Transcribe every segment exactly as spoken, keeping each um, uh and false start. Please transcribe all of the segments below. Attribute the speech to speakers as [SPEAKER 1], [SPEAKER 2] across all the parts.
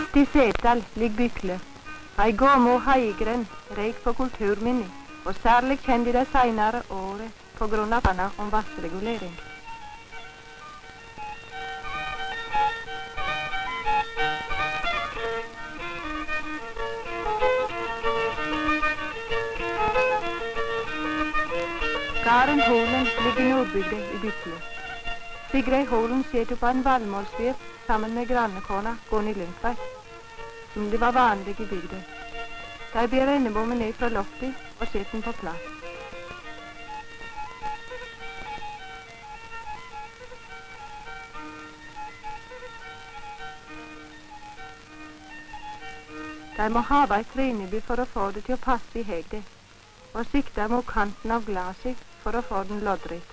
[SPEAKER 1] Midt i Setdal ligger Bykle, ei gammel haigren rik på kulturminne, og særlig kjent i det senere året på grunn av planer om vassregulering. Gården Holen ligger i nordbygda i Bykle. Sigrid Holen sitter på en valmålsfyr sammen med grannekona Gunhild Lundtveit, som det var vanlig i bygda. De ber rennebommen ned fra loftet og setter den på plass. De må ha et trenebby for å få det til å passe i hegdet, og sikte mot kanten av glaset for å få den loddrett.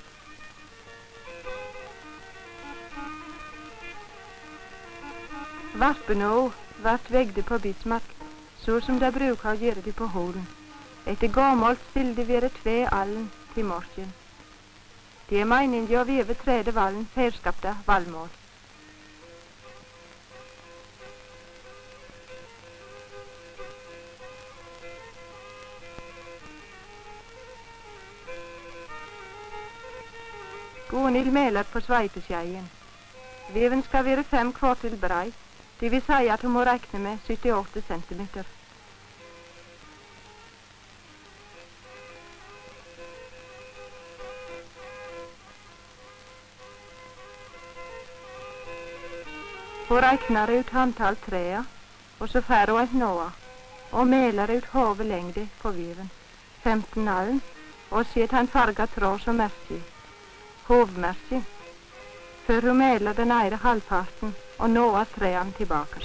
[SPEAKER 1] Varpene òg vart vegde på Bismarck, så som de bruker å gjøre det på Holen. Etter gammelt stilde være tve allen til morgen. Det er meningen å veve tredje vallen ferskapte valmål. Gunhild meler på sveipeskjeien. Veven skal være fem kvartil brei, det vil si at hun må regne med syttiåtte centimeter. Hun regner ut antall træer, og så får hun et nåa, og meler ut hovedlengde på veven, femten allen, og setter han farga tråd som merke, hovmerke, før hun meler den ene halvparten og nåa trærne tilbake.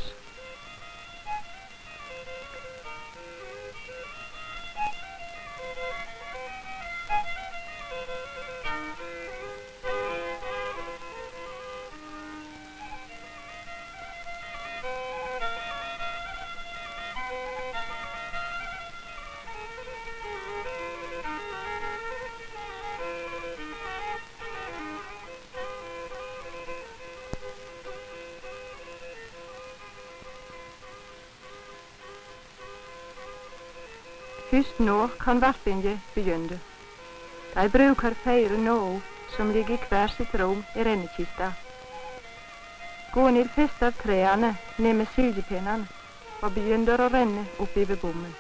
[SPEAKER 1] Først nå kan varpinget begynne. De bruker fire nå som ligger i hver sitt rom i rennekista. Gunhild fester trærne ned med sildepinnene og begynner å renne oppi ved bommen.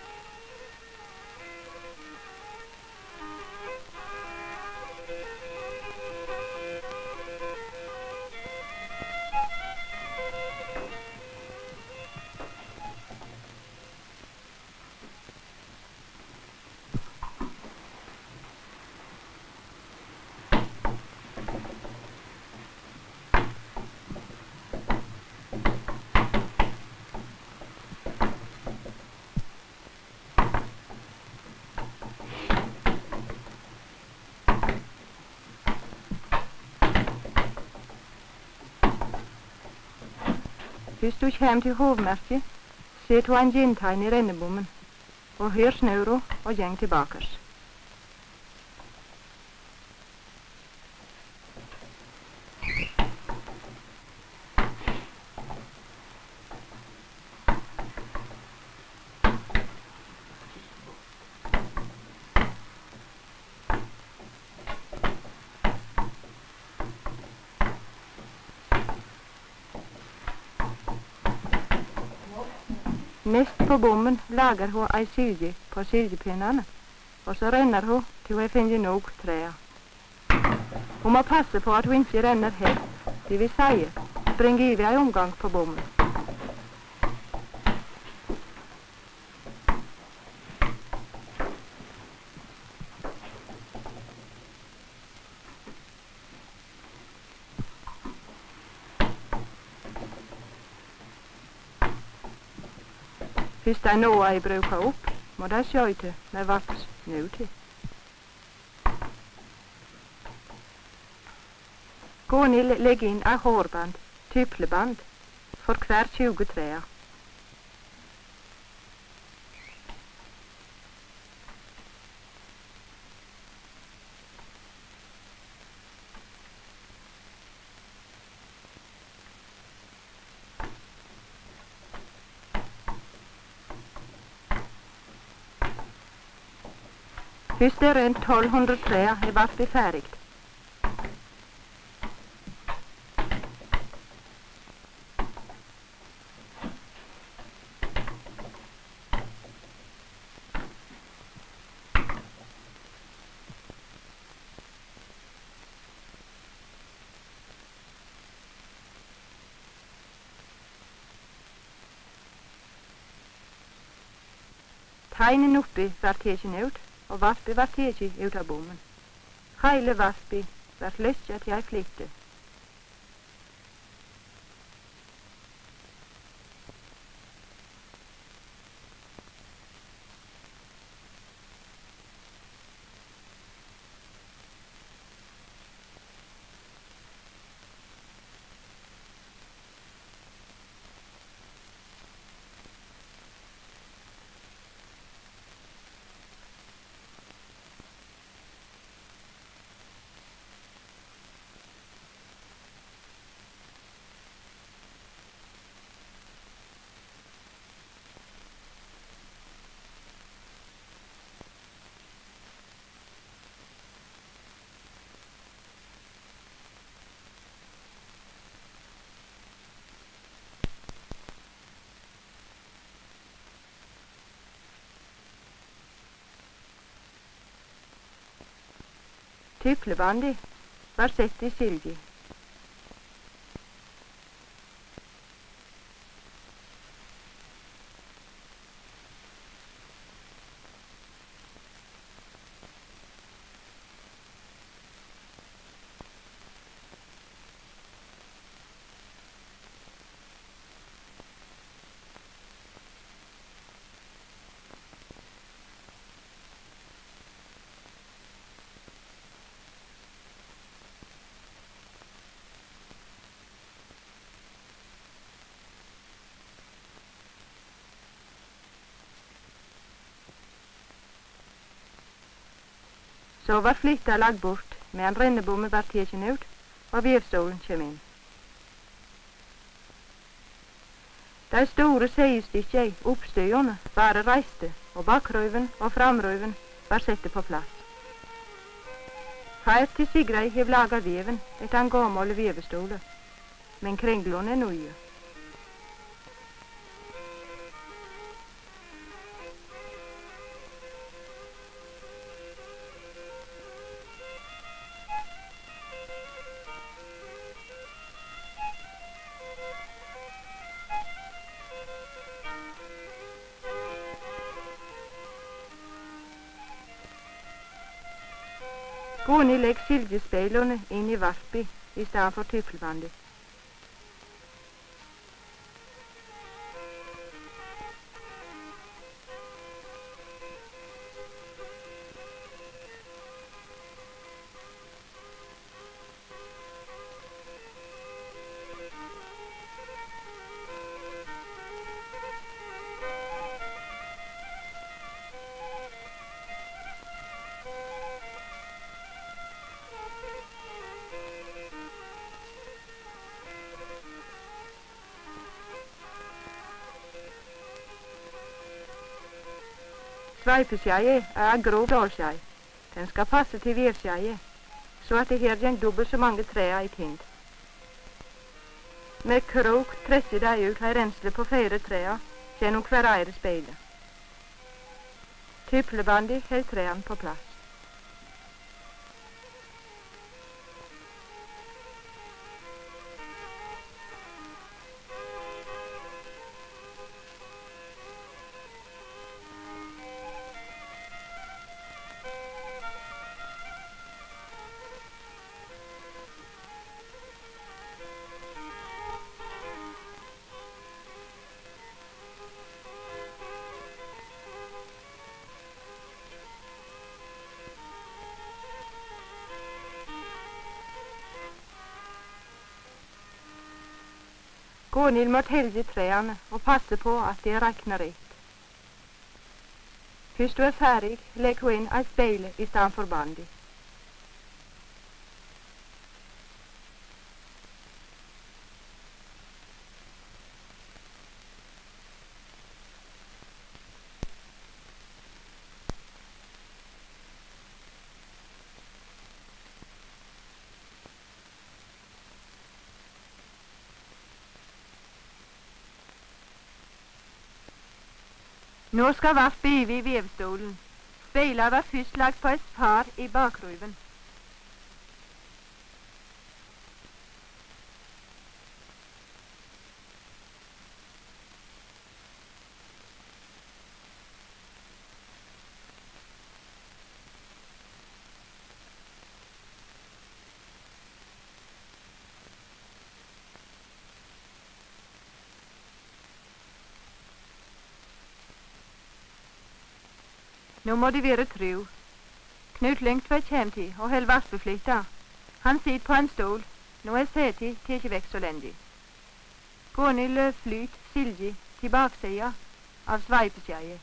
[SPEAKER 1] Hvis du kommer til hovmerket, ser du en gjentegn i rennebommen, og hør snøra og gjeng tilbake. Nest på bommen lager hun ei silje på siljepinnene, og så renner hun til hun har funnet nok trær. Hun må passe på at hun ikke renner helt, det vil si, springer over ei omgang på bommen. Hvis de nåa er bruker opp, må de skjøyte med vaks nå til. Gunhild legger inn ei hårband, typleband, for hver tjue trær. Først er rundt tolv hundre trær er Vasby ferdig. Teinen oppi var teken ut, og Vasby var teken ut av bommen. Hele Vasby var lyst at jeg flytte. Typlebandet var sett i Silje. Så var flytta lagt bort, medan rennebommen var teken ut, og vevstolen kjem inn. De store seiestykkene, oppstøyene, bare reiste, og bakrøyven og framrøyven var sette på plass. Far til Sigrei hev laga veven etter en gammel vevestole, men kringlene er nye. Goni legg siljespeilene inn i Vasby i stedet for typlebandet. Sveipeskjeie er grov dalskjei. Den skal passe til vevskjeie, så at det her gjeng dobbelt så mange trær i tind. Med krok tresser de ut ei rensle på fire trær gjennom hver eire speile. Typlebandet held trærne på plass. Gunhild måtte helge trærne og passe på at de rekner rett. Først du er ferdig, legg hun inn ei speile i stedet for bandet. Nå skal Vaff bive i vevstolen. Speiler var først lagt på et par i bakruven. Nå må de være tru. Knut Lyngtvedt kjem til og held vassbeflytta. Han sitter på en stol. Nå er seti til ikke vekk så lenge. Gunhild flyt Silje til baksida av sveipeskjeie.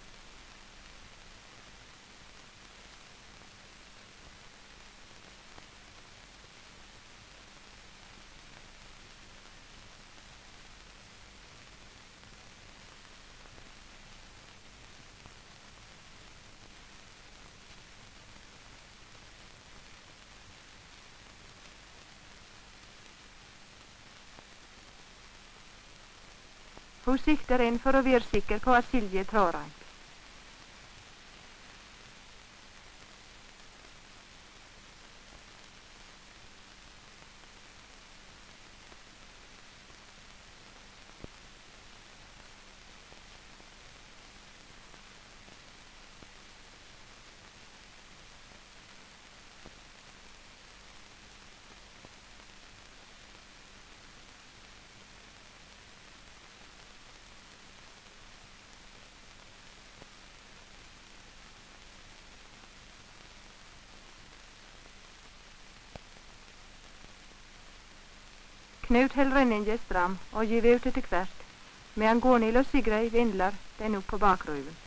[SPEAKER 1] Hun sikter inn for å være sikker på at Silje trår reint. Knut held renninje stram og giv ut etter hvert, medan Gunhild og Sigrid vindler den opp på bakruven.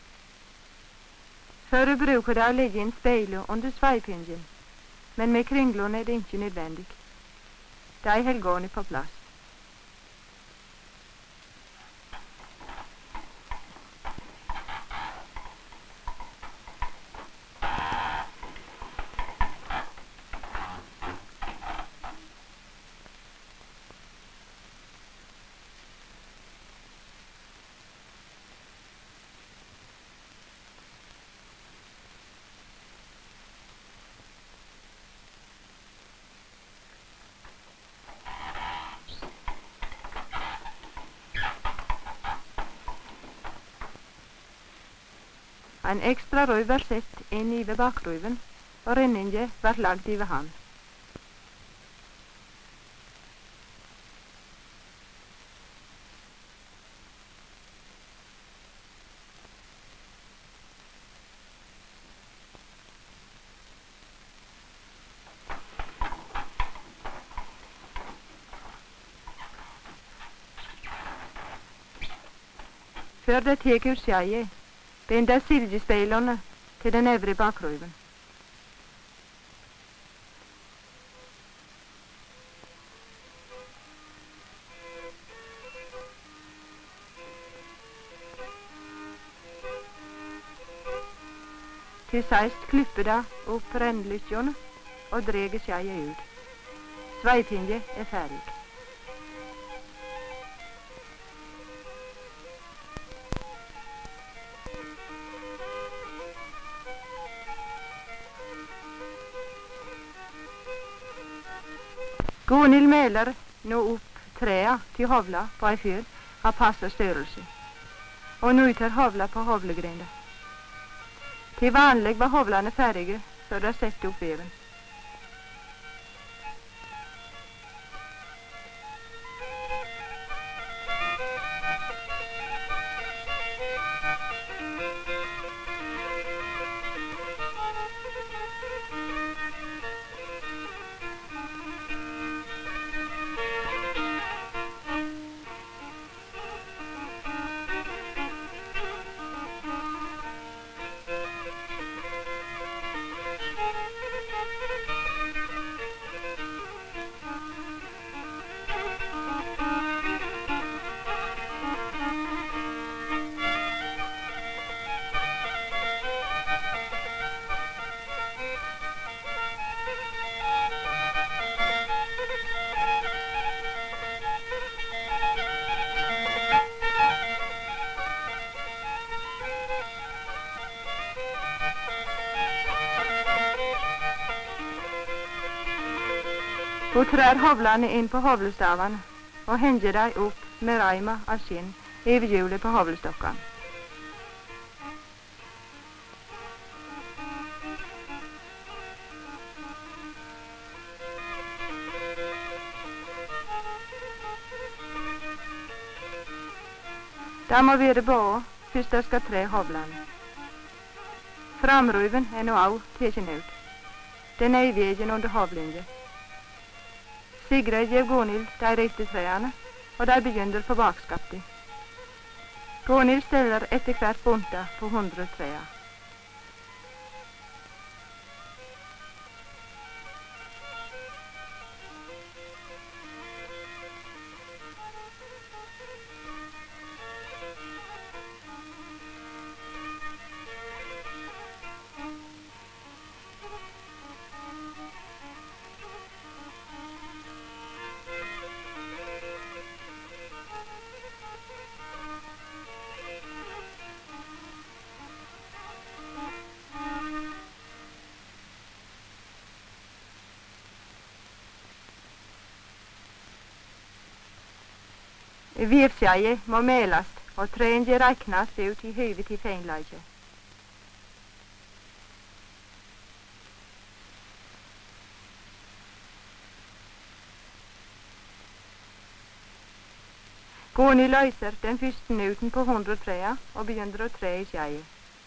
[SPEAKER 1] Før bruker det å legge inn speilet under sveipingen, men med kringlene er det ikke nødvendig. De held gående på plass. En ekstra røy var sett inn i ved bakruven, og renninje var lagd i ved han. Før det tek ut skjeie, binder siljespeilene til den øvre bakruven. Til seist klipper det opp rennlykkjene og dreger skjeie ut. Sveipinje er ferdig. Gunhild meler nå opp trea til hovla på ei fjøl av passe størrelse, og nå tar hovla på hovlegrinda. Til vanlig var hovlene ferdige før de sette opp veven. Hun trær hovlene inn på hovlestavene og henger dei opp med reima av skinn over hjulet på hovlestokkene. Det må være båe først de skal tre hovlene. Framruven er nå òg teken ut. Den er i vegen under hovlinje. Sigrid gjev Gunhild de rette trærne, og de begynner på bakskapet. Gunhild steller etter hvert bunta på hundre trær. Virskeiet må melast og trærne reknast ut i høve til feinleike. Gunhild løyser den første nuten på hundre trær og begynner å tre i skeiet.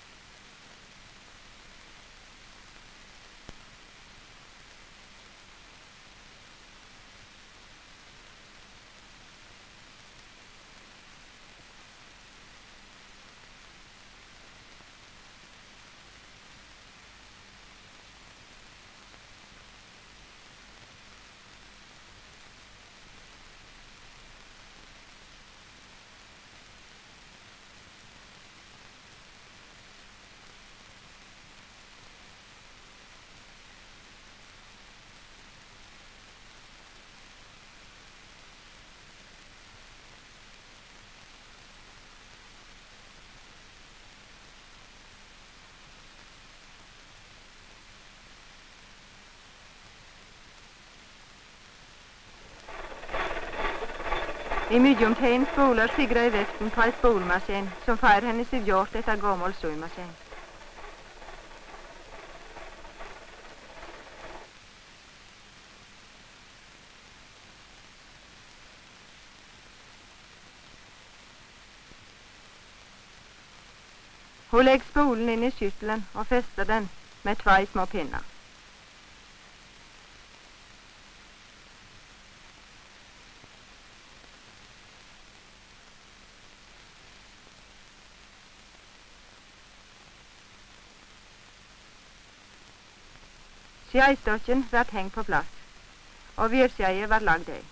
[SPEAKER 1] I mellomtiden spoler Sigrid i vekten på ei spolmaskin som fær henne sitt gjort etter gammel symaskin. Hun legger spolen inn i skyttelen og fester den med tvei små pinner. Skeistokken vert hengt på plass, og virskeiet vert lagd i.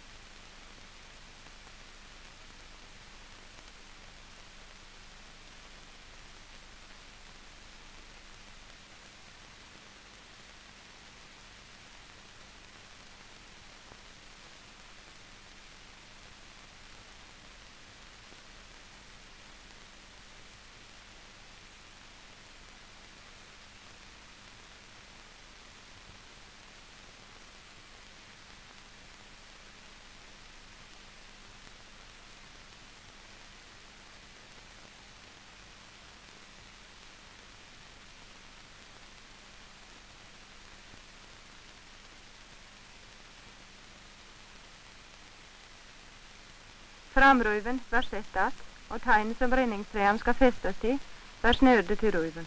[SPEAKER 1] Framruven vær sett att, og tegnet som renningstrærne skal festes til, vær snørde til ruven.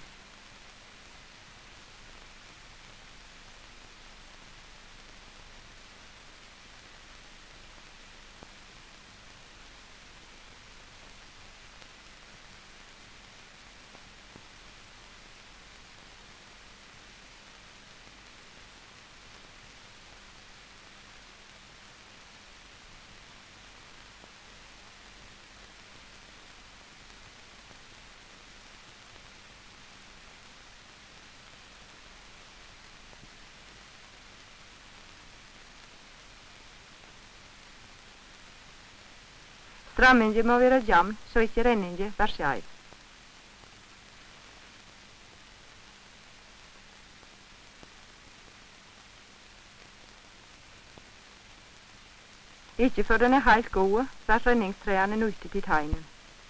[SPEAKER 1] Stramminje må være jevn, så ikke renninje vær skeiv. Ikke før den er helt god, blir renningstrærne nyttet i tegnen.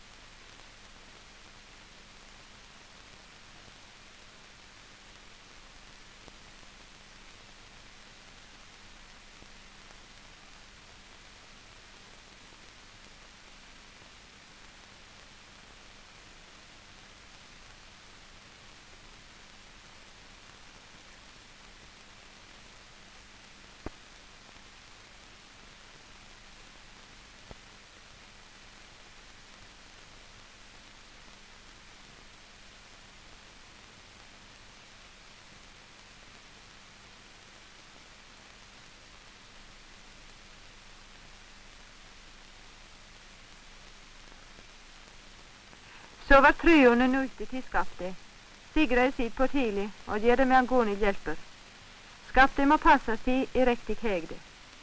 [SPEAKER 1] Så var trøene nøytet i skapet. Sigrid sitter på tidlig og gjør det med Gunhild hjelper. Skapet må passes i i riktig hegde.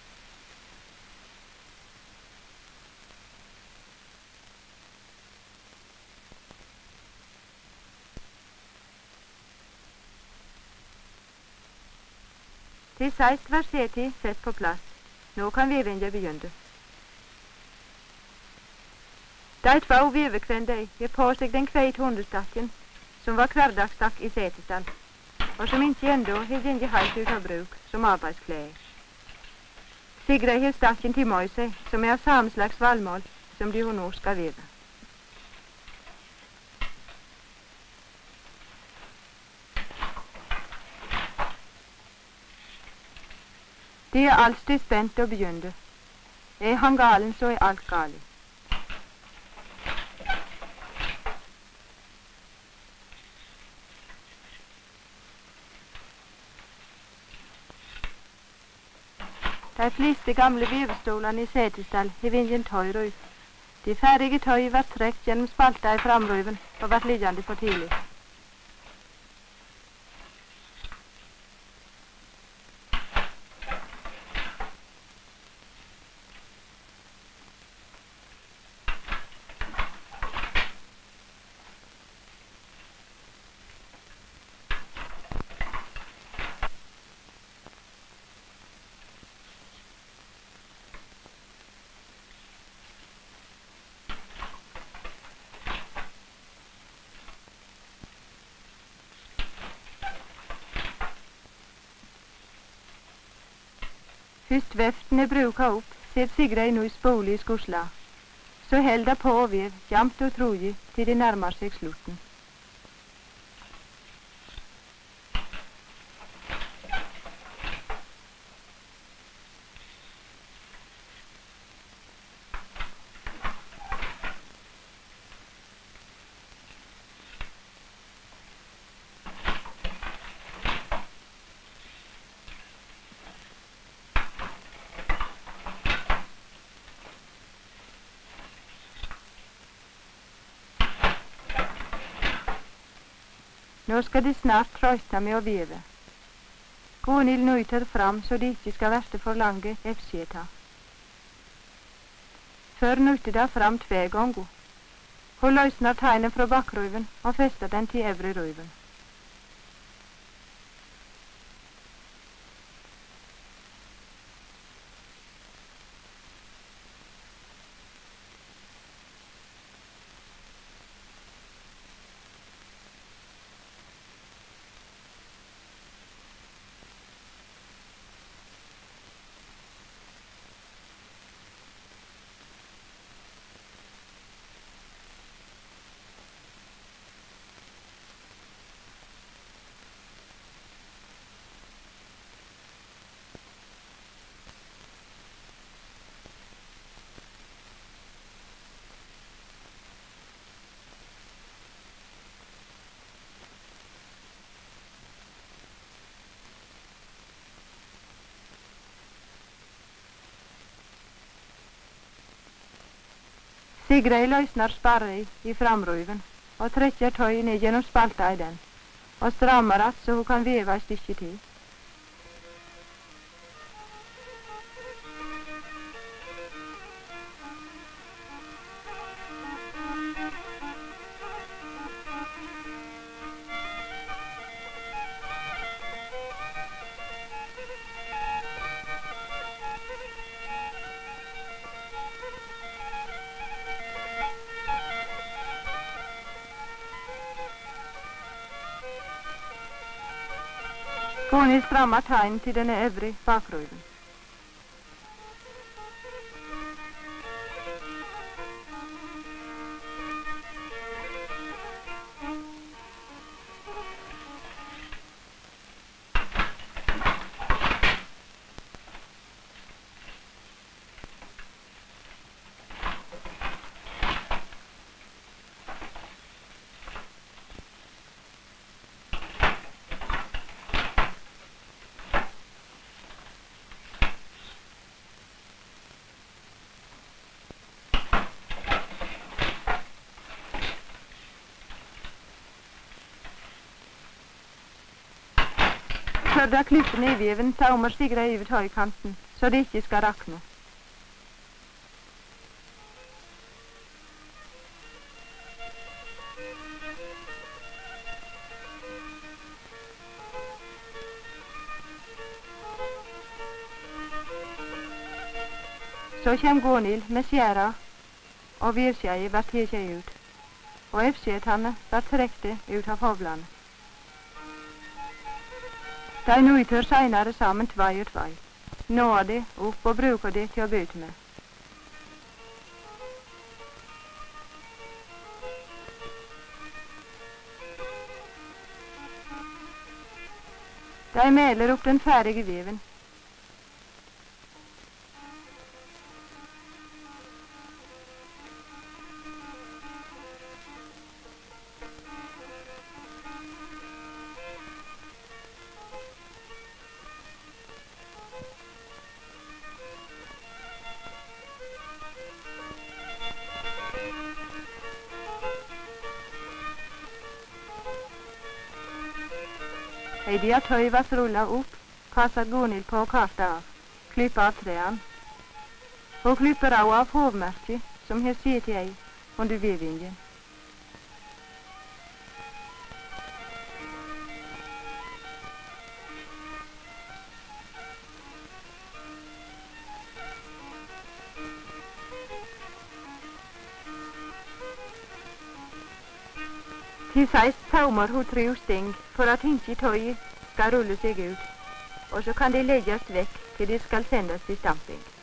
[SPEAKER 1] Til seist var seti sett på plass. Nå kan vevinga begynne. De två vevekvender gir på seg den kveit hundestakken som var hverdagstakk i setestall, og som ikke enda har gjengt helt ut av bruk som arbeidsklær. Sigrid har stakken til med seg, som er av samme slags valmål som de hun nå skal veve. De er alltid spent og begynner. Er han galen, så er alt galt. De fleste gamle vevestolene i setestall har vingen tøyrøy. De ferdige tøy var trekt gjennom spalta i framrøyven og vært liggende for tidlig. Først veften er bruka opp, ser Sigrid nå i spole i skosla. Så helder på og vev, jamt og trolig, til de nærmer seg slutten. Nå skal de snart trøyte med å veve. Gunhild nøyter fram så de ikke skal verte for lange efskjeta. Før nøyter de fram tve ganger. Hun løsner tegnen fra bakrøyven og fester den til øvre røyven. Sigrid løsner sparre i framrøyven og trekker tøy ned gjennom spalta i den, og strammer att så hun kan veve et stykke til. Gunhild strammar tegn till den övre bakrullen. Førda klippene i veven saumer stigra over tøykanten, så det ikke skal rakne. Så kjem Gunhild med skjæra, og vevskjei blir tekje ut, og efskjetane blir trekte ut av hovlane. De nøyter seinere sammen tvei og tvei, når de opp og bruker det til å byte med. De meler opp den ferdige veven. I de at tøy var rullet opp, kasser Gunhild på kartet av, klipper av trærne. Hun klipper også av hovmerket, som har sett i under vevinjen. Til sist saumer hun tre sting for at ikke tøyet skal rulle seg ut, og så kan de legges vekk til de skal sendes til stamping.